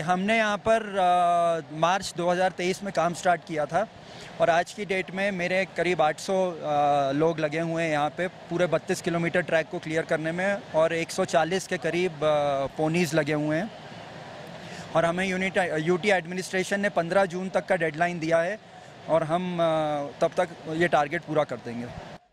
हमने यहाँ पर मार्च 2023 में काम स्टार्ट किया था और आज की डेट में मेरे करीब 800 लोग लगे हुए हैं यहाँ पे पूरे 32 किलोमीटर ट्रैक को क्लियर करने में और 140 के करीब पोनीज लगे हुए हैं। और हमें यूटी एडमिनिस्ट्रेशन ने 15 जून तक का डेडलाइन दिया है और हम तब तक ये टारगेट पूरा कर देंगे।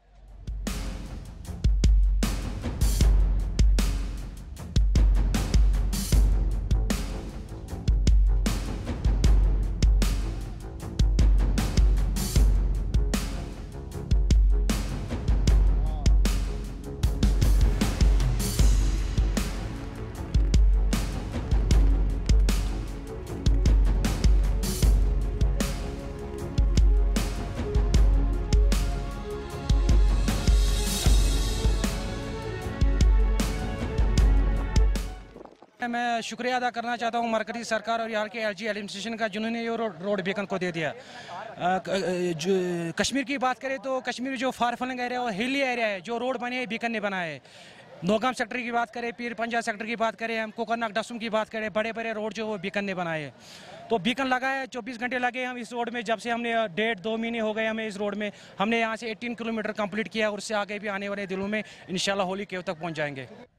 मैं शुक्रिया अदा करना चाहता हूँ मरकजी सरकार और यहाँ के एलजी एडमिनिस्ट्रेशन का जिन्होंने ये रोड बीकन को दे दिया। कश्मीर की बात करें तो कश्मीर जो फार फ्लंग एरिया और हिली एरिया है, जो रोड बने बीकन ने बनाए है। नौगाम सेक्टर की बात करें, पीर पंजा सेक्टर की बात करें, हम कोकरनाग डसुम की बात करें, बड़े बड़े रोड जो वो बीकन ने बनाए हैं। तो बीकन लगा है, 24 घंटे लगे हम इस रोड में। जब से हमने 1.5-2 महीने हो गए हमें इस रोड में। हमने यहाँ से 18 किलोमीटर कंप्लीट किया और उससे आगे भी आने वाले दिनों में इंशाल्लाह होली केव तक पहुँच जाएंगे।